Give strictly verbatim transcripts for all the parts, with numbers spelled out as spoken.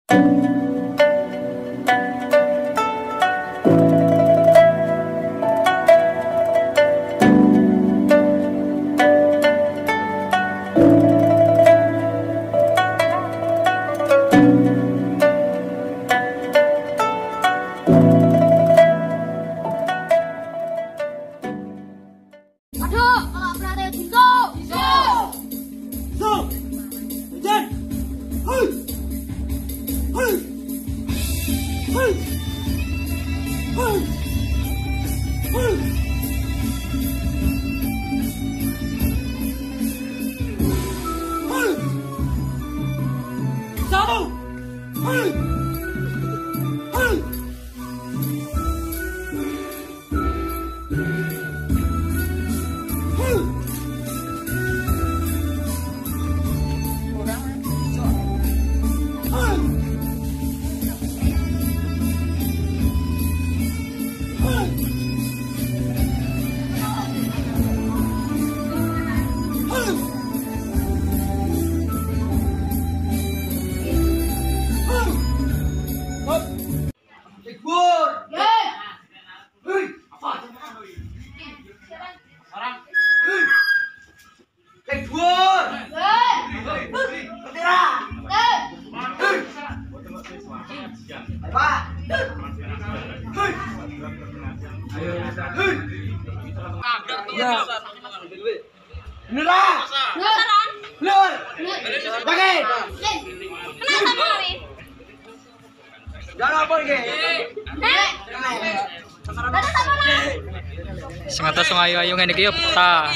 Sing atas ayu-ayu ngene iki yo peta.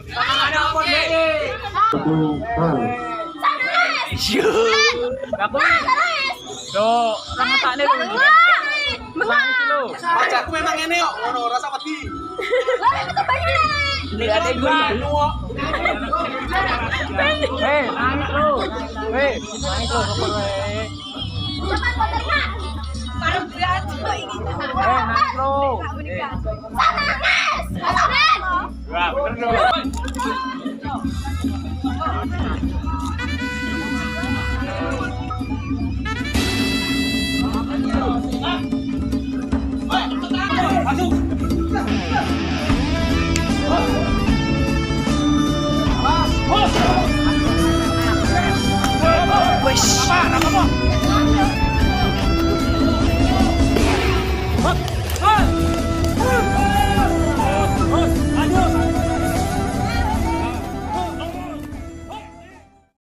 Yo. Aku. Yo, rangsane lho. Lho. Pajakku memang ngene kok, ngono rasa wedi. Lah metu banyu. Ini ada banyu kok. Eh, nangis lho. Weh, nangis lho kok kowe. Sampeyan kok ternak. Karo berat kok iki. Eh, nangis lho. Nangis. Wah, bener lho.